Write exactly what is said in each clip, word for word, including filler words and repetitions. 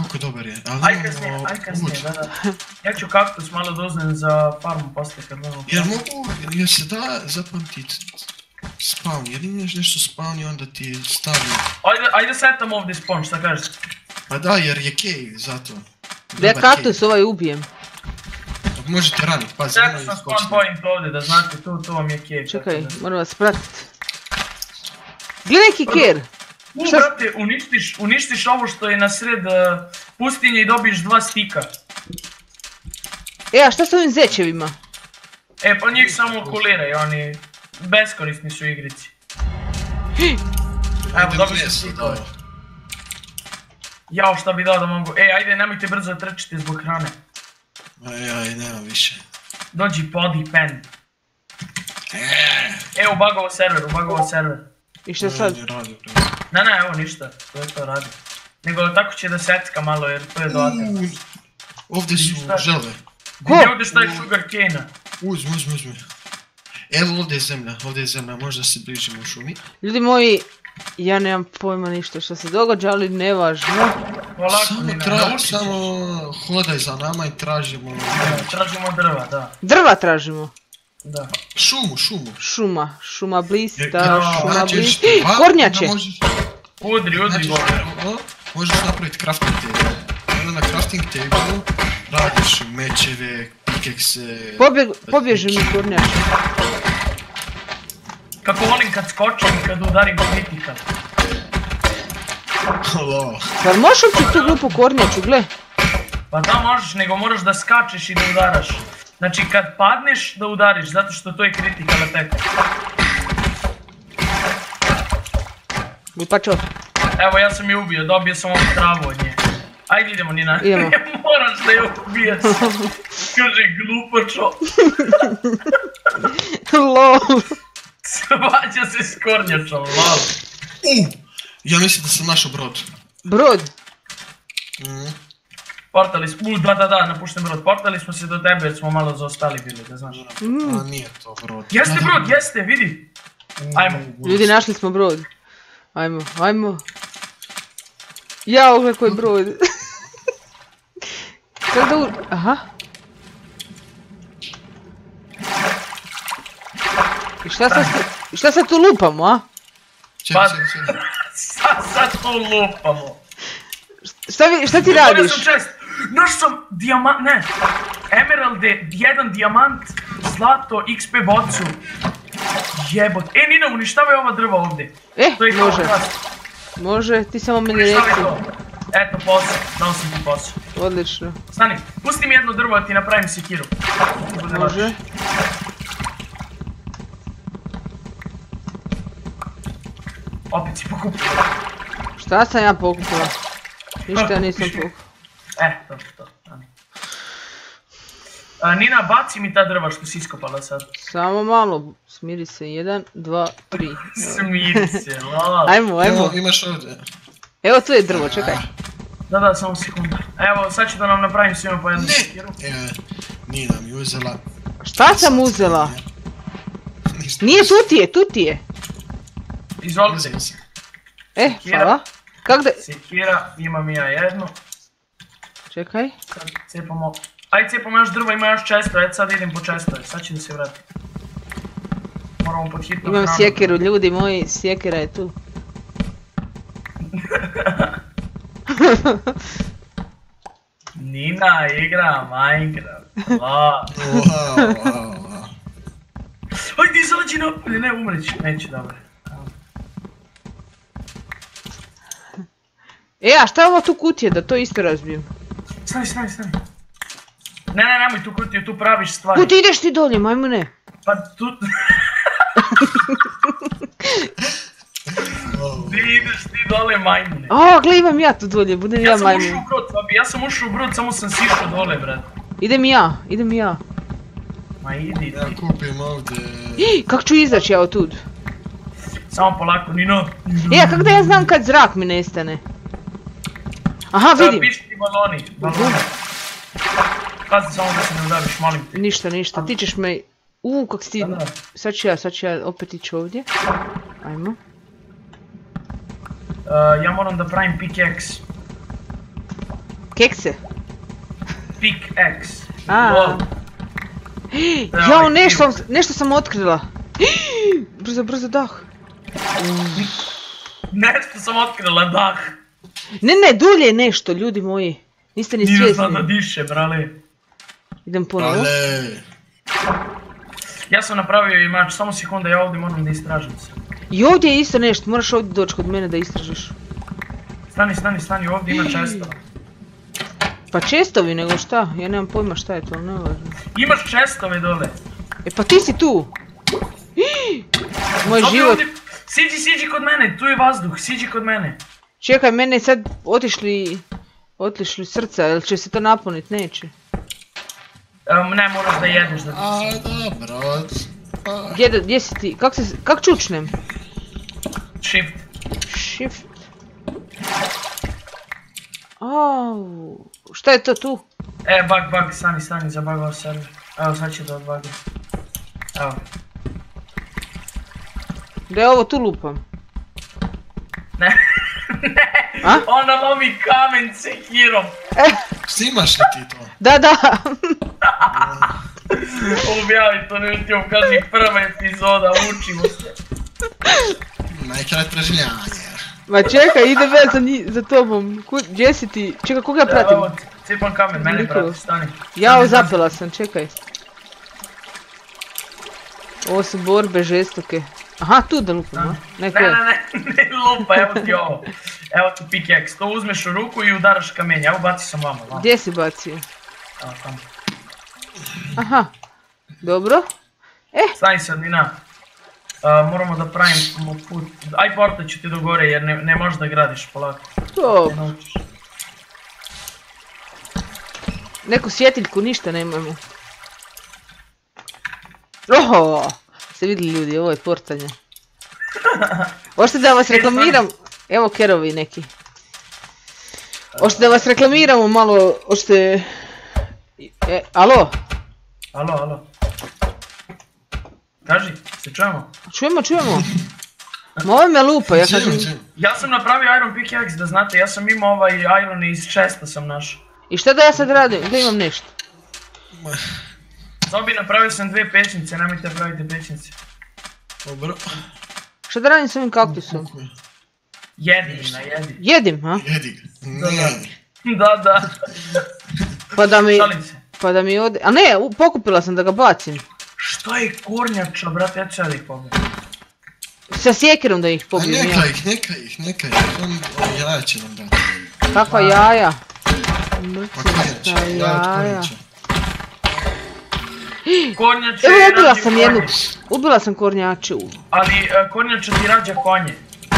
koliko dobar je. Aj kasnije, aj kasnije, da da. Ja ću kaktus malo doznem za farmu poslije kad mogu. Jer mogu, jer se da zapamtit spawn, jer imaš nešto spawn i onda ti stavi... Ajde setam ovdje spawn, šta kažeš? Pa da, jer je cave, zato. Da ja kaktus ovaj ubijem. Možete ranit, pazi. Setam sam spawn point ovdje, da znate, tu vam je cave. Čekaj, moram vas pratit. Gle neki ker! U, brate, uništiš ovo što je na sred pustinje i dobiješ dva stika. E, a šta s ovim zečevima? E, pa njih samo kuliraj, oni beskorisni su igrici. Evo, dobili su stikove. Jao, šta bi dao da mogu... E, ajde, nemojte brzo trčite zbog hrane. Aj, aj, nema više. Dođi, podi, pen. E, ubagovo server, ubagovo server. I šta sad? Ne, ne, evo ništa, to je to radi. Nego tako će da secka malo jer to je dodatno. Ovdje su želve. Gdje ovdje šta je sugar cane-a? Uzmi, uzmi, uzmi. Evo ovdje je zemlja, ovdje je zemlja, možda se bližimo u šumi. Ljudi moji, ja nemam pojma ništa što se događa, ali nevažno. Samo hodaj za nama i tražimo... Tražimo drva, da. Drva tražimo? Da. Šumu, šumu. Šuma, šuma blista, šuma blista. Kornjače! Udri, udri. Možeš napraviti crafting table. Onda na crafting table radiš mečeve, pikekse... Pobježi mi kornjače. Kako volim kad skočim i kad udarim kritika. Pa možeš uopće tu glupu kornjaču, gle? Pa da možeš, nego moraš da skačeš i da udaraš. Znači kad padneš da udariš, zato što to je kritika na teka. Glupačo. Evo ja sam je ubio, dobio sam ovu travu od nje. Ajde idemo Nina. Idemo. Moraš da je ubiješ. Kaže glupačo. Lol. Svađa se s kornjačom, lol. Ja mislim da sam našao brod. Brod? Portali smo, u da da da, napušten brod, portali smo se do tebe jer smo malo zaostali bili, da znaš. A nije to brod. Jeste brod, jeste, vidi. Ajmo. Ljudi, našli smo brod. Ajmo, ajmo. Jao, kako je brod. Kako da u... Aha. I šta sad, šta sad tu lupamo, a? Čekaj, čekaj, čekaj. Sad tu lupamo. Šta ti radiš? Dobio sam čest. Naš sam dijamant, ne. Emeralde, jedan dijamant, zlato, X P bocu. Jebot. E, Nina, uništavaj ova drva ovdje. E, može. Može, ti samo meni reci. Eto, posao. Dao sam ti posao. Odlično. Stani, pusti mi jedno drvo da ti napravim sekiru. Može. Opet si pokupila. Šta sam ja pokupila? Ništa nisam pokupila. E, to, to. Nina, baci mi ta drva što si iskopala sad. Samo malo, smiri se, jedan, dva, tri. Smiri se, lala. Ajmo, ajmo. Imaš ovdje. Evo tu je drvo, čekaj. Da, da, samo sekundu. Evo, sad ću da nam napravim svima po jednu sekiru. Ne, nije nam je uzela. Šta sam uzela? Nije, tu ti je, tu ti je. Izvolite. E, hvala. Kak da... Sekira, imam i ja jednu. Čekaj. Sad cepamo... Ajde cepamo još drva, ima još često, eto sad idem po često, sad ću da se vratim. Moramo pod hitno hranu. Imam sjekiru, ljudi moji, sjekira je tu. Nina igra Minecraft. Wow, wow, wow. Ajde, izađi napolje, ne umreći, neću, dobro. E, a šta je ovo tu kutije, da to isto razbijem? Stani, stani, stani. Ne, ne, nemoj tu kutiju, tu praviš stvari. Kud ideš ti dolje, majmune? Pa tu... Gdje ideš ti dole, majmune? O, gle, imam ja tu dolje, budem ja majmun. Ja sam ušao u brod, Fabi, ja sam ušao u brod, samo sam sišao dole, brat. Idem ja, idem ja. Ma idi ti. Ja kupim ovdje... Kak ću izaći ja od tud? Samo polako, Nino. E, a kak da ja znam kad zrak mi nestane? Aha, vidim. Piši ti baloni, baloni. Pazi samo da se ne udaviš, molim te. Ništa, ništa, ti ćeš me... Uuu, kak stidno. Sad ću ja, sad ću ja opet ići ovdje. Ajmo. Ja moram da pravim pickaxe. Kekse? Pickaxe. A. Lol. Jao, nešto, nešto sam otkrila. Brzo, brzo, dah. Nešto sam otkrila, dah. Ne, ne, dulje je nešto, ljudi moji. Niste ni Nije zna da svjesni. diše, brale. Idem ponovo. Ale. Ja sam napravio i mač, samo sekunda, ja ovdje moram da istražim se. I ovdje je isto nešto, moraš ovdje doći kod mene da istražiš. Stani, stani, stani, ovdje ima čestova. Pa čestovi nego šta, ja nemam pojma šta je to, ne važno. Imaš čestove dole. E pa ti si tu! Moj Ovdje, život... ovdje. Siđi, siđi kod mene, tu je vazduh, siđi kod mene. Čekaj, mene je sad otišli... Otišli srca, jel će se to napunit? Neće. Um, ne, moraš da jedeš da ti A, se... dobro. A, Gdje, da- gdje si ti? Kak se... Kak čučnem? Shift. Shift. Au, šta je to tu? E, bug, bug, stani, stani, zabagao server. Evo, sad će da odbagam. Evo. Da je ovo tu lupam. Ne, ne, A? ona lomi kamen sekirom. snimaš li ti to? Da, da. Objavi to, ne ti kaži prva epizoda, učimo se. Minecraft preživljanje. Ma čekaj, idem ja za, nji- za tobom. Kud, gdje si ti? Čekaj, koga ja pratim? Evo, cepam kamen, mene Nikola. prati, stani. Jao, zapela sam, čekaj. Ovo su borbe žestoke. Aha, tu da lupam, a? Ne, Neko ne, je. ne, ne lupa, evo ti ovo. Evo ti pickaxe, to uzmeš u ruku i udaraš kamenje, evo baci sam vama, vama. Gdje si bacio? Evo tamo. Aha. Dobro. Stani sad, Nina. Uh, moramo da pravimo put. Aj porta ću ti do gore jer ne, ne možeš da gradiš polako. Ne Dobro. naučiš. Neku svjetiljku, ništa nemamo. Oho! Ste vidjeli ljudi, ovo je portanje. Hoćete da vas reklamiram? Evo kerovi neki. Hoćete da vas reklamiramo malo, hoćete... E, alo? Alo, alo. Kaži, se čujemo? Čujemo, čujemo. Ma ovo me lupa, ja kažem... Čujem, čujem. Ja sam napravio Iron Pickaxe, da znate, ja sam imao ovaj Iron iz chesta sam našao. I šta da ja sad radim? Da imam nešto. Ma, Zobi, napravio sam dvije pečnice, nemojte pravite pečnice. dobro. Šta da radim s ovim kaktusom? Jedi, Nina, jedi. Jedim, ha? Jedi ga. Ne. Da, da. Pa da mi... Šalim se. Pa da mi ode... A ne, u- pokupila sam da ga bacim. Što je kornjača, brate, ja ću sad ih pogledati. Sa sjekirom da ih A pobijem ja. neka ih, neka ih, neka ih. On, on jaja će nam dati. Kakva jaja. Pa kornjače, Mrtva jaja od jaja. kornjača. Kornjače Evo ubila rađa sam konje. jednu. Ubila sam kornjače u. Ali uh, kornjača ti rađa konje.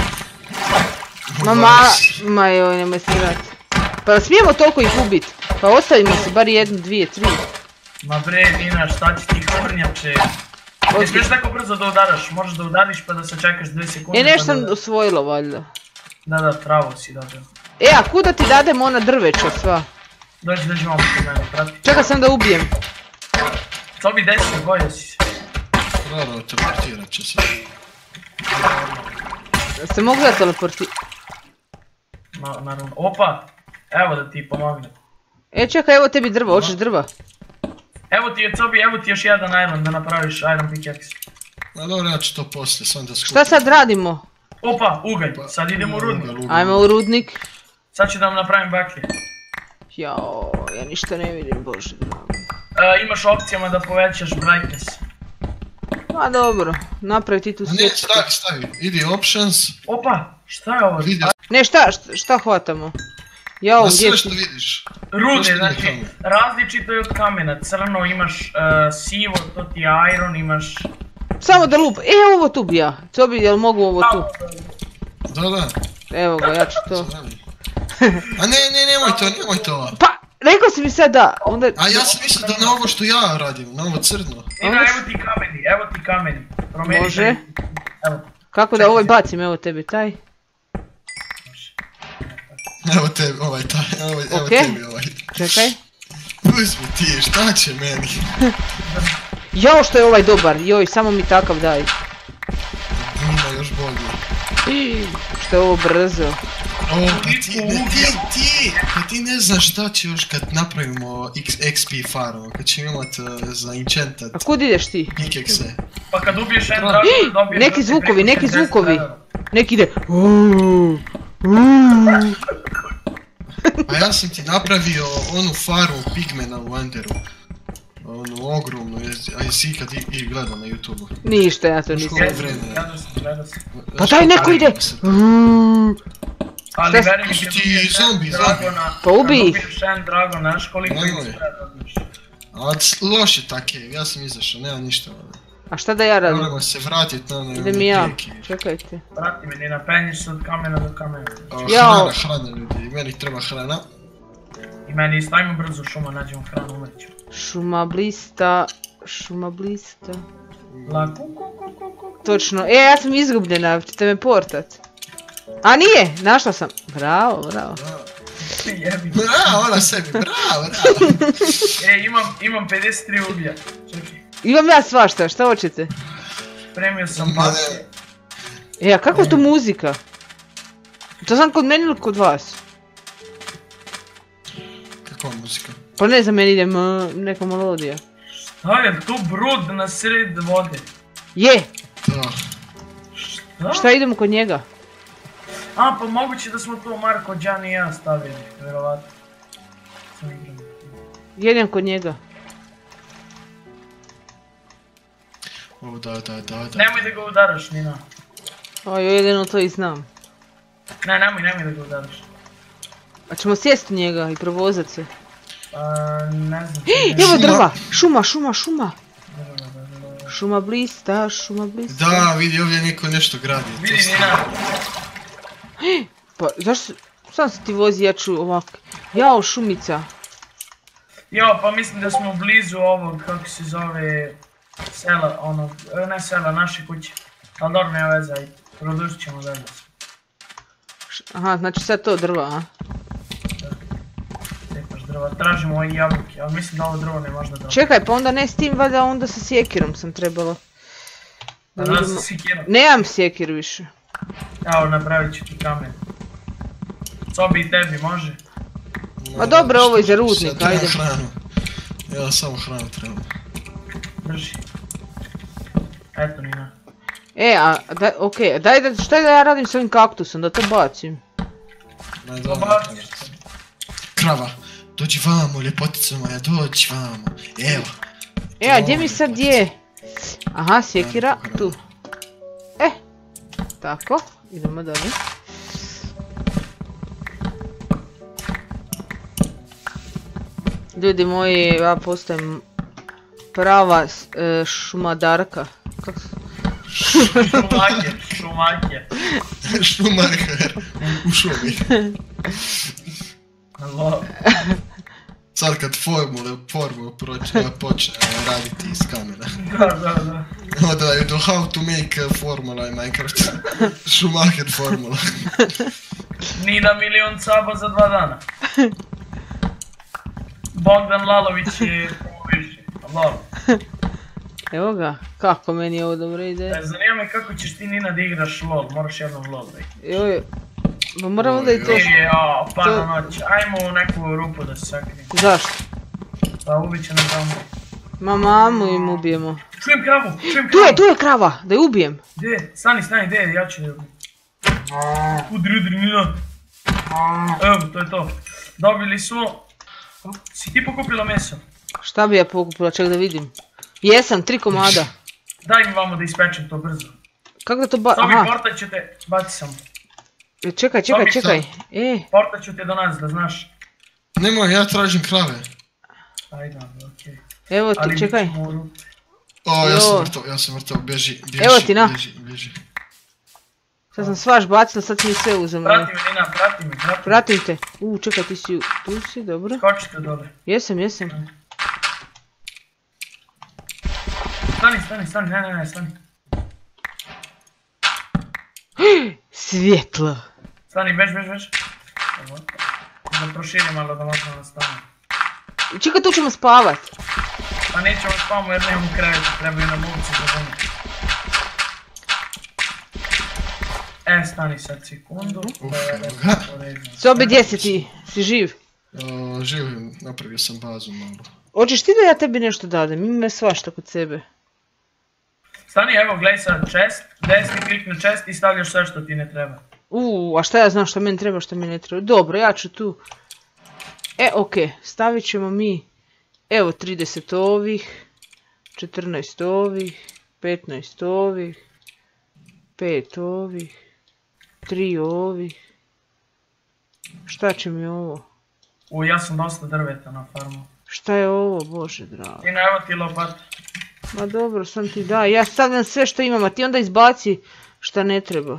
Ma ma... Ma joj, nemoj se vrati. Pa smijemo toliko ih ubit. Pa ostavimo se bar jednu, dvije, tri. Ma bre, Nina, šta će ti kornjače? Ne smiješ tako brzo da udaraš, možeš da udariš pa da se čekaš dvije sekunde. E, nešto pa sam da... osvojila valjda. Da, da, pravo si dobio. E, a kuda ti dadem ona drveća sva? Dođi, dođi vam kod mene, prati. Čekaj sam da ubijem. Co bi desio, bojao si se. Dobro, teleportirat će se. Ste mogli da teleporti... Na, naravno. Opa, evo da ti pomognem. E, čekaj, evo tebi drva, hoćeš drva? Evo ti je, Cobi, evo ti još jedan iron da napraviš Iron Pickaxe. Ma dobro, ja ću to poslije, sam da skupim. Šta sad radimo? Opa, ugalj, sad idemo u rudnik. Ajmo u rudnik. Sad ću da vam napravim baklje. Jao, ja ništa ne vidim, bože dragi. E, imaš opcijama da povećaš brightness. Ma dobro, napravi ti tu A ne, svjetku. stavi, stavi. Idi options, Opa, šta je ovo? vidi. Ne, šta, šta, šta hvatamo? Jao, Na gdje sve si? što vidiš. Rudne, Što znači, nije različito je od kamena. Crno imaš uh, sivo, to ti je iron, imaš... Samo da lup, e, ovo tu bi ja. Co bi, jel mogu ovo tu? Da, da. Evo ga, ja ću to. A ne, ne, nemoj to, nemoj to. Pa, rekao si mi sad da, onda... A ja sam mislio da na ovo što ja radim, na ovo crno. Nina, evo ti kameni, evo ti kameni. Promeni Može. taj- Evo. Kako da ovaj bacim, evo tebi taj. Evo tebi, ovaj taj, evo, evo Okej. tebi ovaj. Čekaj. Uzmi ti, šta će meni? Jao što je ovaj dobar, joj, samo mi takav daj. Ima još bolje. Što je ovo brzo. O, pa ti, ne, ti, ti, pa ti ne znaš šta će još kad napravimo X P farm, kad ćemo imat za enchanted A kud ideš ti? pikekse. Pa kad ubiješ en dragon, dobiješ... Neki zvukovi, neki zvukovi. Neki ide. A ja sam ti napravio onu farmu pigmena u Enderu. Onu ogromnu, a jesi ikad i gledao na YouTube-u? Ništa, ja to nisam. Gledao sam, gledao sam. Pa taj neko ide! Ali veri mi Su kad ti ubiješ zombi, en zombi. dragona, Pa ubij kad ih. ubiješ en dragona, znaš koliko Nemoj. im sve dobiješ. A loše take, ja sam izašao, nema ništa. A šta da ja radim? Moramo se vratit na one Idem i ja, pijeki. čekajte. Prati me, Nina, penješ se od kamena do kamena. Jao. Hrana, hrana ljudi, meni treba hrana. I meni isto, ajmo brzo u šuma, nađemo hranu, umreću. Šuma blista, šuma blista. La ku ku ku ku ku. Točno, e, ja sam izgubljena, ćete me portat. A nije, našla sam. Bravo, bravo. Jebi. Bravo, ona sebi, bravo, bravo. E, imam, imam pedeset tri uglja. Čekaj, Imam ja svašta, šta hoćete? spremio sam Ma ne. patke. E, a kako je to muzika? To sam kod meni ili kod vas? Kakva muzika? Pa ne znam, meni ide m- neka melodija. Šta je tu brud na sred vode? Je, Da. Šta? šta idemo kod njega? A, pa moguće da smo to Marko, Đan i ja stavili, vjerovatno. Sam igram. Jedem kod njega. O, da, da, da, da. Nemoj da ga udaraš, Nina. Oj, jedino to i znam. Ne, nemoj, nemoj da ga udaraš. A ćemo sjesti u njega i provozat se. Pa, ne znam. Evo Šuma. drva, šuma, šuma, šuma. Da, da, da, da, da. Šuma blista, šuma blista. Da, vidi, ovdje neko nešto gradi. to Vidi, stvarno. Nina. Pa zašto, sam se ti vozi, ja ću ovak. Jao, šumica. Jo, pa mislim da smo blizu ovog, kako se zove, sela, ono, ne sela, naše kuće. Ali dobro, nema veze, ajde, produžit ćemo dalje. Š- Aha, znači sad to drva, a? Tepaš drva, tražimo i jabuke, ali mislim da ovo drvo ne možda dobro. Čekaj, pa onda ne s tim, valjda onda sa sjekirom sam trebala. Da Da, da vidimo. se sikira. Nemam sjekir više. Evo, napravit ću ti kamen. Sobi i tebi, može? Ma dobro, ovo je za Sad rudnik, trebam ajde. hranu. Ja samo hranu trebam. Drži. Eto, Nina. E, a, da, okej, daj da, šta da ja radim s ovim kaktusom, da to bacim? Ma da, Pobaciš se. Krava, dođi vamo, ljepotica moja, dođi vamo. Evo. E, a gdje mi sad je? Aha, sjekira, tu. E, tako, idemo dalje. Ljudi moji, ja postajem prava s- e, šumadarka. Kako se- Šumake, šumake. Šumarher, u šumi. Alo. Sad kad formule, formula počne, počne raditi iz kamena. Da, da, da. Onda je do how to make a formula in Minecraft. Schumacher formula. Nina milion saba za dva dana. Bogdan Lalović je više. Alo. Evo ga, kako meni ovo dobro ide. E, zanima me kako ćeš ti, Nina, da igraš LOL, moraš jednom LOL da igraš. Joj, ma moram onda i to... E, o, pa To- na noć, ajmo u neku rupu da se sakrijem. Zašto? Pa ubit će nam tamo. Ma mamu im ubijemo. Čujem kravu, čujem Tu kravu. je, tu je krava, da je ubijem. Gdje? Stani, stani, gdje? Ja ću je ubijem. Udri, udri, Nina. Evo, to je to. Dobili smo... Si ti pokupila meso? Šta bi ja pokupila, ček da vidim. Jesam, tri komada. Daj mi vamo da ispečem to brzo. Kako da to ba... Sobi, Aha, portat ću te, baci sam. e, čekaj, čekaj, Sobi, čekaj. E, Portat ću te do nas, da znaš. Nemoj, ja tražim krave. Ajde, okej. evo Ali ti, čekaj. mi ćemo u rupu. O, ja Jo. sam vrtao, ja sam vrtao, bježi, bježi, Evo ti, na. bježi, bježi. Sad sam svaš bacila, sad si mi sve uzem. Prati me, Nina, prati me, prati me. Pratim te. U, čekaj, ti si, tu si, dobro. Skočite dole. Jesam, jesam. Stani, stani, stani, ne, ne, ne, stani. Svjetlo. Stani, bež, bež, bež. Evo. Da proširim malo da možemo da stane. Čekaj, tu ćemo spavat. Pa nećemo spavamo jer nemamo kreveta, trebaju nam ovci za doma. E, stani sad sekundu. Uf, da evo ja ga. poredim. Sobi, gdje si ti? Si živ? O, živim, napravio sam bazu malo. Hoćeš ti da ja tebi nešto dadem? Ima me svašta kod sebe. Stani, evo, gledaj sad, chest, desni klik na chest i stavljaš sve što ti ne treba. Uuu, a šta ja znam što meni treba, što mi ne treba? Dobro, ja ću tu. E, okej, stavit ćemo mi, evo, trideset ovih, četrnaest ovih, petnaest ovih, pet ovih, tri ovih. Šta će mi ovo? U, ja sam dosta drveta na farmu. Šta je ovo, bože drago? I na evo ti lopat. Ma dobro, sam ti da, ja stavljam sve što imam, a ti onda izbaci šta ne treba.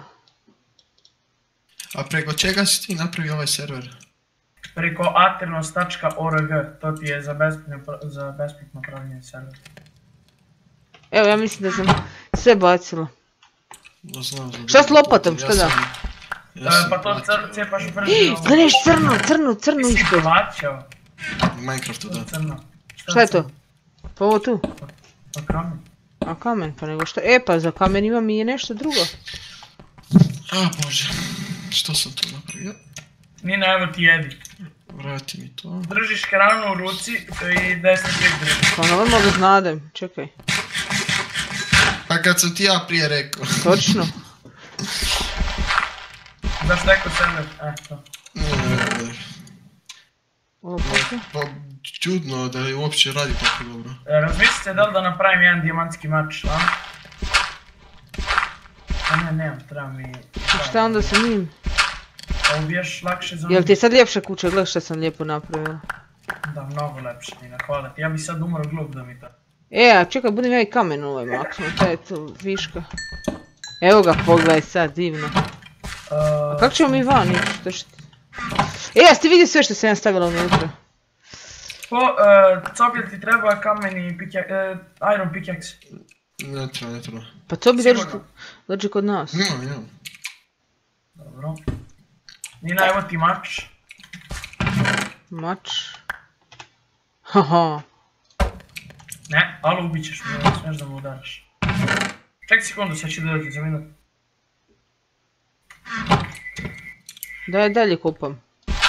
A preko čega si ti napravio ovaj server? Preko aternos tačka org, to ti je za besplatno, za besplatno pravljenje server. Evo, ja mislim da sam sve bacila. No, znam, znam, Šta s lopatom, šta ja da? sam- ja E, sam pa to platio cer- cepaš brzo. Gledaj, crno, crno, crno Ti si ispod. plaćao. u Minecraftu, da. Crno. Šta je to? Pa ovo tu. Pa kamen. A kamen, pa nego šta? E, pa za kamen ima mi je nešto drugo. A bože, što sam tu napravio? Nina, evo ti jedi. Vrati mi to. Držiš hranu u ruci i desni klik držiš. Pa normalno da znadem, čekaj. Pa kad sam ti ja prije rekao. Točno. Zašto neko server? E, to. Ovo pa Pa čudno da je uopće radi tako dobro. E, razmislite da li da napravim jedan dijamantski mač, a? A ne, nemam, treba mi... šta onda sa njim? A ubiješ lakše za... Jel ti je sad ljepša kuća, gledaj šta sam lijepo napravila. Da, mnogo lepše, Nina, hvala ti. Ja bi sad umro glup da mi to... E, a čekaj, budem ja i kamen ovaj maknuo, taj je tu viška. Evo ga, pogledaj sad, divno. A kako ćemo mi van ići? To što... E, ja ste vidio sve što sam ja stavila unutra. Po, uh, Copil ti treba kamen i pickaxe, uh, iron pickaxe. Ne treba, ne treba. Pa to bi dođe, Sigurno. dođe kod nas. Imam, imam. Dobro. Nina, evo ti mač. Mač. Haha. Ne, ali ubit ćeš me, ne smiješ da mu udaraš. Čekaj sekundu, sad ću da dođem za minut. Daj, dalje kopam.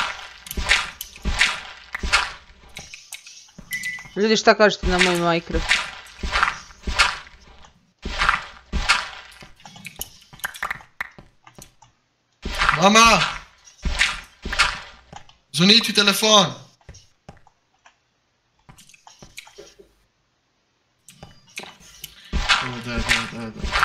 Ljudi, šta kažete na moj Minecraft? Mama! Zvoniti telefon! O, da, da, da, da.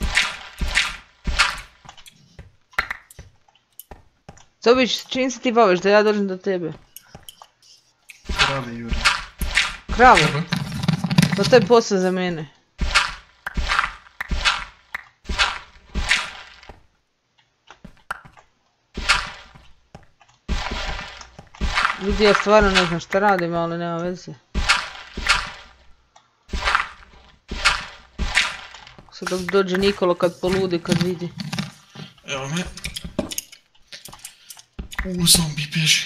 Sobić, čim se ti baviš da ja dođem do tebe? Krave, Jure. Kravu? Dobro. Pa to je posao za mene. Ljudi, ja stvarno ne znam šta radim, ali nema veze. Sad dok dođe Nikolo kad poludi, kad vidi. Evo me. U, zombi bježi.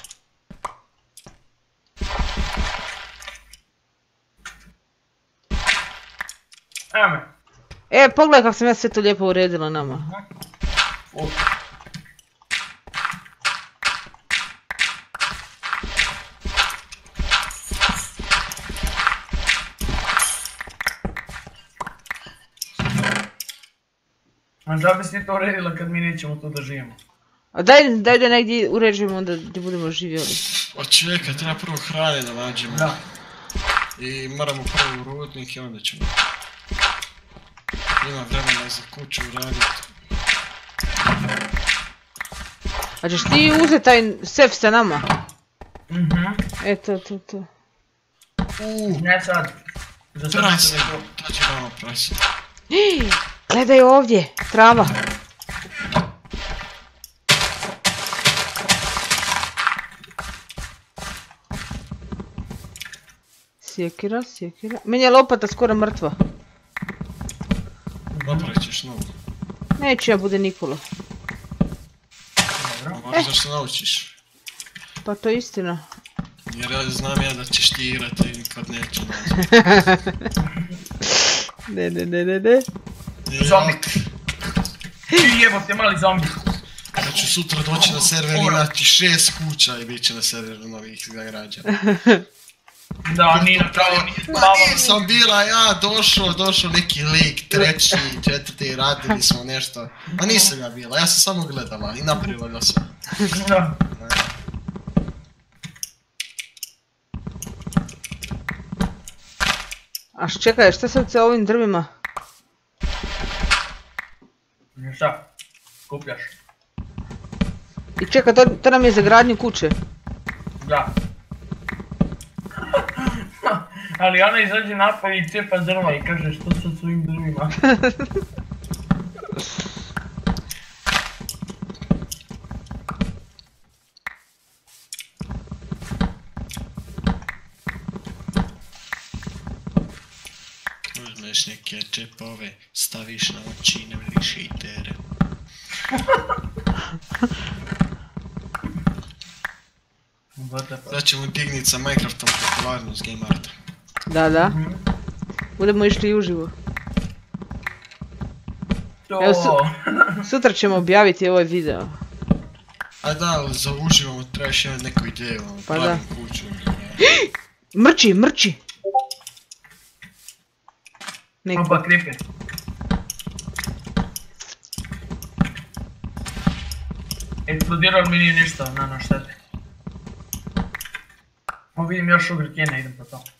Evo me. E, pogledaj kako sam ja sve to lijepo uredila nama. O. A žabe si ti to uredila kad mi nećemo tu da živimo. A daj, daj da negdje uređujemo onda gdje budemo živjeli. O čekaj, treba prvo hrane da nađemo. Da. I moramo prvo u rudnik i onda ćemo. Ima vremena za kuću raditi. A ćeš ti uzeti taj sef sa nama? Mhm. E, to, to, to. Uuu, Ne sad. Za sad prase. sam rekao. To će vama prase. Gledaj ovdje, trava. Sjekira, sjekira. Meni je lopata skoro mrtva. Napravit ćeš novu. Neću ja bude Nikola. Dobro. Možda što naučiš. Pa to je istina. Jer ja znam ja da ćeš ti igrati kad neće naći. Ne, ne, ne, ne, ne. Zombi. I jebote mali zombi. Ja ću sutra doći na server i imati šest kuća i bit će na serveru novih građana. Da, Nina pravo nije Ma spavao. nisam bila ja, došao, došao neki lik, treći, četvrti, radili smo nešto. Ma nisam ja bila, ja sam samo gledala i napravila sam. Da. A š- čekaj, šta sad sa ovim drvima? Šta? Kupljaš? I čekaj, to, to nam je za gradnju kuće. Da. Ali ona izađe napad i cepa drva i kaže što sad s ovim drvima. Uzmeš neke čepove, staviš na oči i ne vidiš hejtere. Sad ćemo dignit sa Minecraftom popularnost Game Arta. Da, da. Budemo išli i uživo. Evo, su- Sutra ćemo objaviti ovaj video. A da, ali za uživo trebaš imati neku ideju, ono, Pa da. pravim kuću. Mrči, mrči! Neko. Opa, creeper. Eksplodirao mi nije ništa, na na štete. O, vidim još sugar cane, idem po to.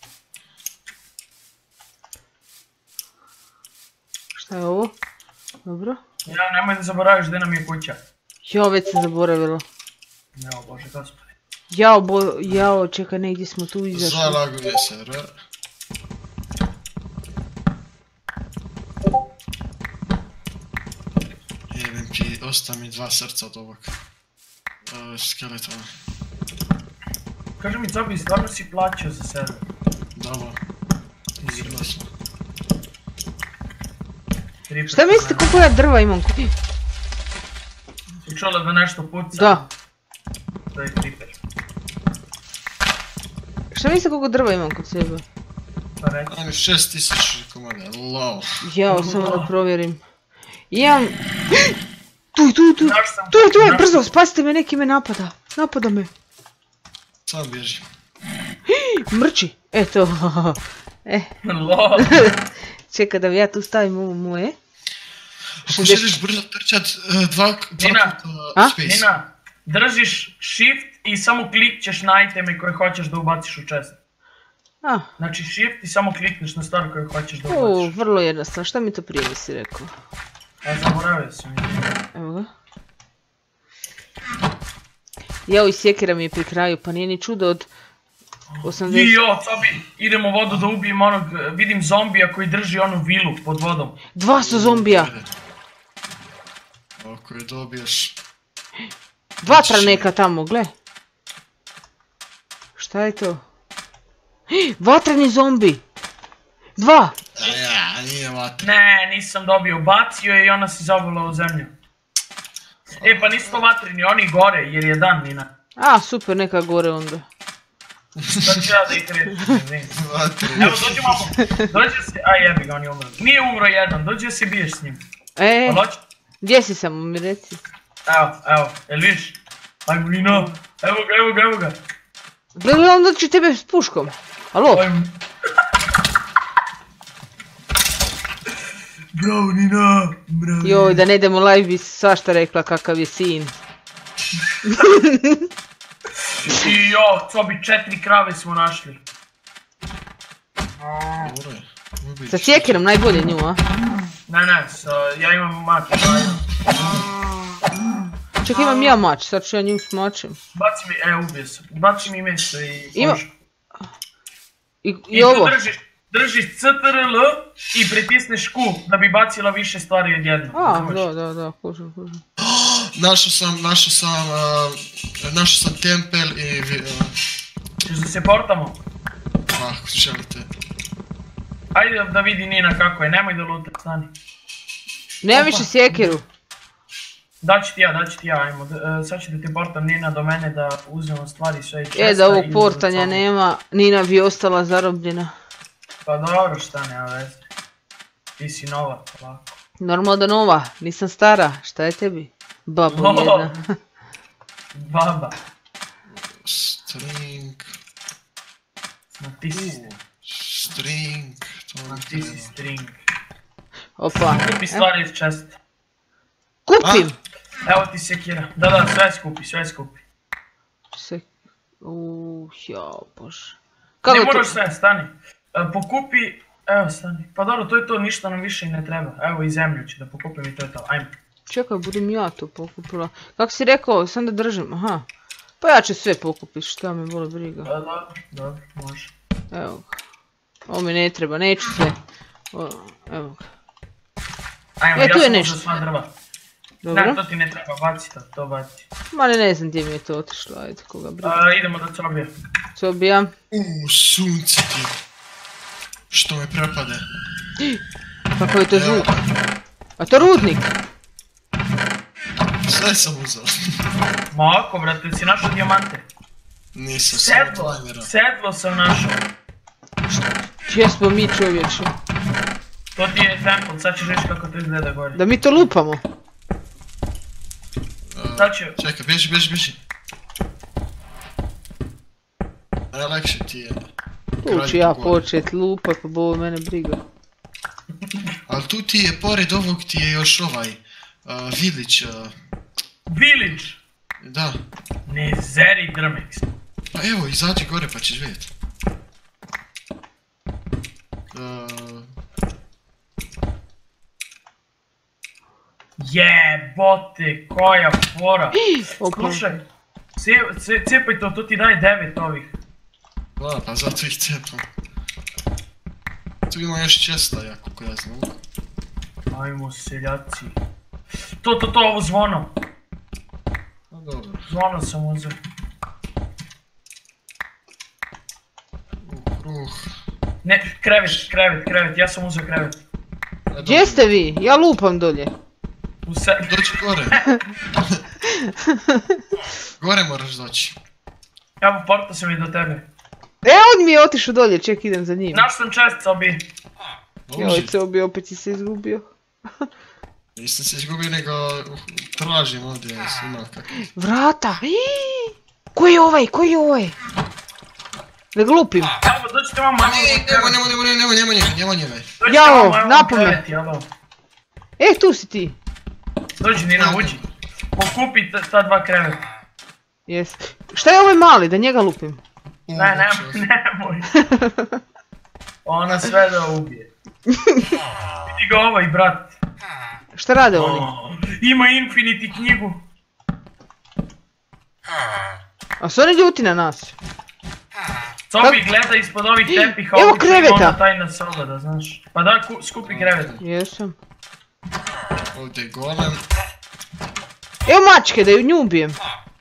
Šta je ovo? Dobro. Ja, nemoj da zaboraviš gdje nam je kuća. Jao, već sam zaboravila. Evo, bože, gospodи. Jao, bo, jao, čekaj, negdje smo tu izašli. Zalago je server. Jebem ti, osta mi dva srca od ovog uh, skeletona. Kaži mi, Zobi, stvarno si plaćao za server? Dobro, izirno smo. Creeper Šta mislite koliko ja drva imam? Si čula da nešto puca? Da. To je creeper. Šta mislite koliko drva imam kod sebe? Pa reći. Ajme, šest tisuća komada, lol. Jao, samo da provjerim. Imam... Tu je, tu je, tu je, Znaš sam- tu je, tu je, znaš brzo, sam- spasite me, neki me napada. Napada me. Sam bježi. Mrči. Eto. E, Lol. čekaj da ja tu stavim ovo moje. Ako želiš brzo trčat, uh, dva, dva Nina. puta A? space. Nina, držiš shift i samo klikćeš na iteme koje hoćeš da ubaciš u chest. A, Znači shift i samo klikneš na stvar koju hoćeš da o, ubaciš. vrlo jednostavno. Šta mi to prije nisi rekao? Ja zaboravio sam. Evo ga. Jao, i sjekira mi je pri kraju, pa nije ni čudo od osamdeset... Jo, Sobi, idem u vodu da ubijem onog, vidim zombija koji drži onu vilu pod vodom. Dva su zombija! Ako je dobiješ... Vatra neka tamo, gle. Šta je to? Vatreni zombi! Dva! A ja, nije vatra. Ne, nisam dobio, bacio je i ona se zavala u zemlju. E, pa nisu to vatreni, oni gore, jer je dan, Nina. A, super, neka gore onda. Sad ću ja da ih rešim, izvini. Vatra. Evo, dođi malo, dođe se, aj jebi ga, on je umro. Nije umro jedan, dođi da se biješ s njim. E, Jel hoće? gdje si samo mi reci? Evo, evo, jel viš? Ajmo, Nina, evo ga, evo ga, evo ga. Gledaj, on doći tebe s puškom. Alo? Ajmo. Bravo, Nina, bravo. Joj, da ne idemo live bi svašta rekla kakav je sin. I jo, Cobi, četiri krave smo našli. Dobro je. Ubij. Sa sjekirom najbolje nju, a? Ne, ne, sa, ja imam mač, ajde. Čekaj, imam ja mač, sad ću ja nju s mačem. Baci mi, e, ubio sam. Baci mi meso i Ima- kožu. I, I i tu ovo. držiš, držiš C T R L i pritisneš Q da bi bacila više stvari odjedno. A, razumeš? da, da, da, kužim, kužim. Našao sam, našao sam, uh, našao sam tempel i... vi- Uh, Češ da se portamo? ako želite. Ajde da vidi Nina kako je, nemoj da luta, stani. Nemam više sjekiru. Daći ti ja, daći ti ja, ajmo. D- e, sad ću da te portam Nina do mene da uzmemo stvari sve i česta. E, da ovog i portanja uzmemo. nema, Nina bi ostala zarobljena. Pa dobro, šta nema veze. Ti si nova, ovako. Normalno da nova, nisam stara, šta je tebi? Babo O. jedna. Baba. String. Ma ti si, U, string. To ma mi ti si treba. string. Opa. Kupi stvari iz česta. Kupim! Evo ti sekira. Da, da, sve skupi, sve skupi. Se... Uuuu, jao bože. Ne Kako moraš to? sve, stani. E, Pokupi, evo stani. Pa dobro, to je to, ništa nam više i ne treba. Evo i zemlju ću da pokupim i to je to, ajme. Čekaj, budem ja to pokupila. Kako si rekao, sam da držim, aha. Pa ja ću sve pokupit, šta me boli briga. Da, dobro, dobro, može. Evo ga. Ovo mi ne treba, neću sve. O, evo ga. Ajmo, E, ja tu je sam nešto. uzeo sva drva. Ne, Dobro. to ti ne treba, baci to, to baci. Ma ne, ne znam gdje mi je to otišlo, ajde, koga briga. A, idemo do cobija. Co bi ja? U, sunce ti. Što me prepade. Kako je to Evo, zvuk? A to rudnik? sve sam uzeo. Ma ako, brate, si našao dijamante. Nisam samo Sedlo, planirao. sedlo sam našao. Gdje smo mi čovječe? To ti je temple, sad ćeš reći kako to izgleda gore. Da mi to lupamo? Sad ću... Čekaj, bježi, bježi, bježi. Najlakše ti je. Tu ću ja počet lupat, pa bo mene briga. Ali tu ti je, pored ovog ti je još ovaj, uh, village, uh, Village! da. Ne zeri Drmex. Pa evo, izađi gore pa ćeš vidjet. Uh, Jebote, koja fora. Opa. Slušaj, ce- ce- cepaj to, to ti daje devet ovih. da, pa zato ih cepam. Tu ima još česta, jako koja ja znam. Ajmo seljaci. To, to, to, ovo zvono. No dobro. Zvono sam uzeo. Uh, kruh. Ne, krevet, krevet, krevet, ja sam uzeo krevet. E, Gdje dobro. ste vi? Ja lupam dolje. U se... Dođi gore. Gore moraš doći. Evo, porta sam i do tebe. E, on mi je otišao dolje, ček idem za njim. Naš sam čest, sobi. Joj, Uži. co bi opet si se izgubio. Nisam se izgubio, nego uh, tražim ovdje, jesi imao kako. Vrata! Iii! Ko je ovaj? Ko je ovaj? Da ga lupim. Evo, dođite vam, Pa ajmo. ne, nemo, nemo, nemo, nemo, nemo njega, nemo njega. Dođite Jao, vam, evo, napome. krevet, jelo. E, tu si ti. Dođi, Nina, uđi. Pokupi ta, ta dva kreveta. Jes. Šta je ovaj mali, da njega lupim? U, Ne, ne, čovjek. nemoj. Ona sve da ubije. Vidi ga ovaj, brat. Šta rade oni? O, ima Infinity knjigu. A su oni ljuti na nas? Zombie gleda ispod ovih tepiha, Evo obično ima kreveta. ona tajna soba, da znaš. Pa da, ku- skupi krevet. Jesam. Ovdje je golem. Evo mačke, da ju nju ubijem.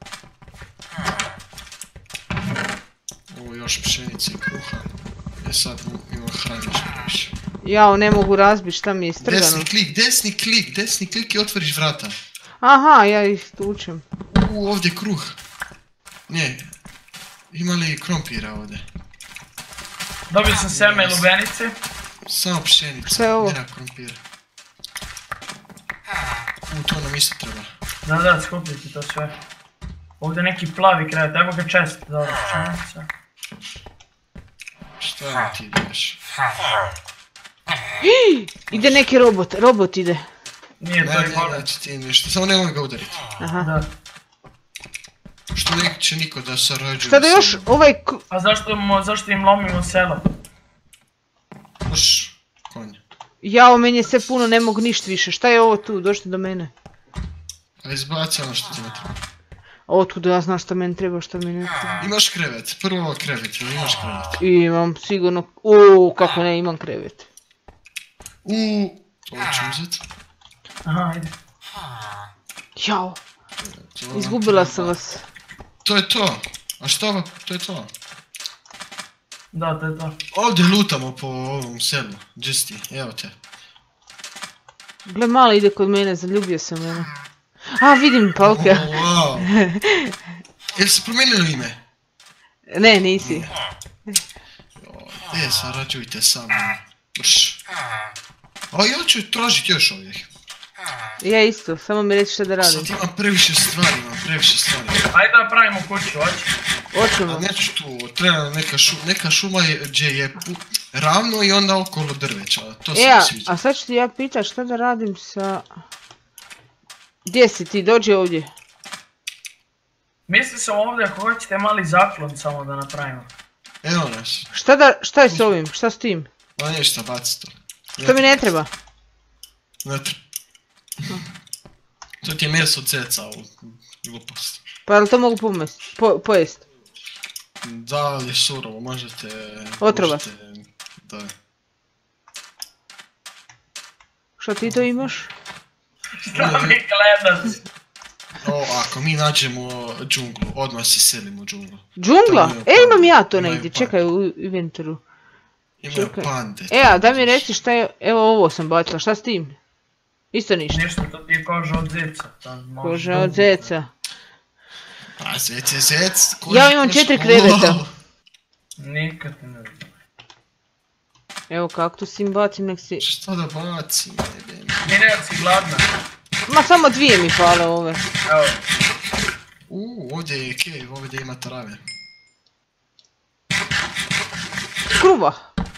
Ovo još pšenice i kruha. E sad ima hrane što više. Jao, ne mogu razbiti, šta mi je istrgano. Desni klik, desni klik, desni klik i otvoriš vrata. Aha, ja ih tučem. U, ovdje je kruh. Ne. Ima li krompira ovdje? Dobio sam seme lubenice. Samo pšenica, Šta je ovo? nema krompira. U, to nam isto treba. Da, da, skupi ti to sve. Ovdje neki plavi krevet, evo ga čest. Dobro, pšenica. Šta mi ti ideš? Ide neki robot, robot ide. Nije Ne, to ne, i volet. neće ti ništa, samo nemoj ga udariti. Aha. Da. Što neće niko da sarađuje. Šta da još ovaj... ku- A zašto, mo- zašto im lomimo selo? Još konj. Jao, meni je sve puno, ne mogu ništa više. Šta je ovo tu? Došli do mene. A izbaci ono što ti ne treba. Otkud ja znam šta meni treba, šta mi ne treba. Imaš krevet, prvo krevet, ili imaš krevet? Imam sigurno... Uuu, kako ne, imam krevet. U, to ću uzet. Aha, ajde. Jao, To nam izgubila treba. sam vas. To je to. A što ovo? To je to. Da, to je to. Ovdje lutamo po ovom selu. Džisti, evo te. Gle, mali ide kod mene, zaljubio sam mene. A, vidim, Palka. O, wow. Jel se promijenilo ime? Ne, nisi. E, sarađujte sa mnom. Brš. A ja ću tražiti još ovih. Ja isto, samo mi reći šta da radim. Sad imam previše stvari, imam previše stvari. Ajde da pravimo kuću, hoći. Hoćemo. A neću tu, treba neka, šu, neka šuma je, gdje je ravno i onda okolo drveća, to se Ja, mi sviđa. a sad ću ti ja pitat šta da radim sa... Gdje si ti, dođi ovdje. Misli sam ovdje ako hoćete mali zaklon samo da napravimo. Evo nas. Šta da, šta je s ovim, šta s tim? A ništa, baci to. Što mi ne treba? Ne treba. To ti je meso ceca u gluposti. Pa jel to mogu pomest, po, pojest? Da, ali je surovo, možete... Otrova. Možete, da. Što ti to imaš? Šta mi gledaš? O, ako mi nađemo džunglu, odmah se selimo u džunglu. Džungla? Tamo imaju E, imam ja to imaju negdje, pande. čekaj u inventoru. Imaju Čekaj. pande. E, a da mi reci šta je, evo ovo sam bacila, šta s tim? Isto ništa. Ništa, to ti je koža od zeca. Koža od zeca. A zec je zec. koža- Ja imam koža- četiri kreveta. Wow. Nikad ti ne vidim. Evo kaktus im bacim, nek si... Šta da bacim, jebem. Mine, si gladna? Ma samo dvije mi fale ove. Evo. Uuu, ovdje je cave, ovdje ima trave. Kruva.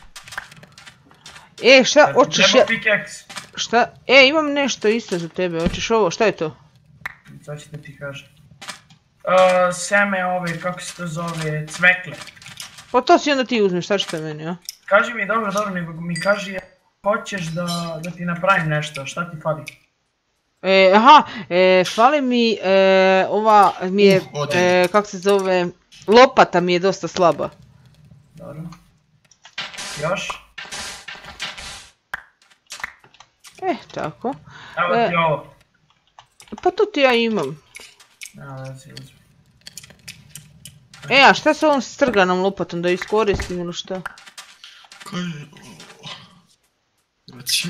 E, šta, hoćeš ja... Treba pickaxe. Šta? E, imam nešto isto za tebe, hoćeš ovo, šta je to? Sad ću ti kažem. Uh, seme ove, kako se to zove, cvekle. Pa to si onda ti uzmeš, šta ćete meni, a? Kaži mi dobro, dobro, nego mi kaži hoćeš da, da ti napravim nešto, šta ti fali? E, aha, e, fali mi, e, ova mi je, Uh, ode. e, kako se zove, lopata mi je dosta slaba. Dobro. Još? E, tako. Evo E. ti ovo. Pa to ti ja imam. Evo da si uzmi. E, a šta sa ovom strganom lopatom, da ju iskoristim ili šta? Kaj je ovo? Znači...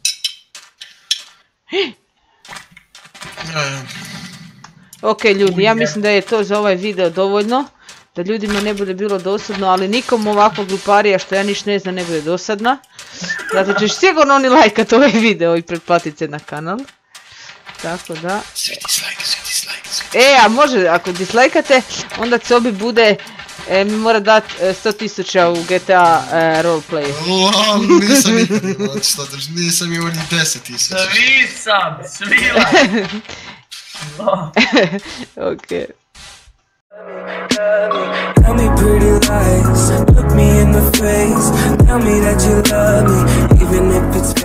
E, Ok ljudi, ja Uje. mislim da je to za ovaj video dovoljno. Da ljudima ne bude bilo dosadno, ali nikom ovakvog gluparija što ja niš ne znam ne bude dosadna. Zato ćeš sigurno oni lajkat ovaj video i pretplatit se na kanal. Tako da... svi dislike, svi dislike, svi E, a može, ako dislajkate, onda Cobi bude, e, mi mora dat e, sto tisuća u G T A e, roleplay. Wow, nisam nikad imao šta drž, nisam imao ni deset tisuća. Svi sam, svila! No. Ok. Tell me pretty lies, look me in the face. Tell me that you love me, even if it's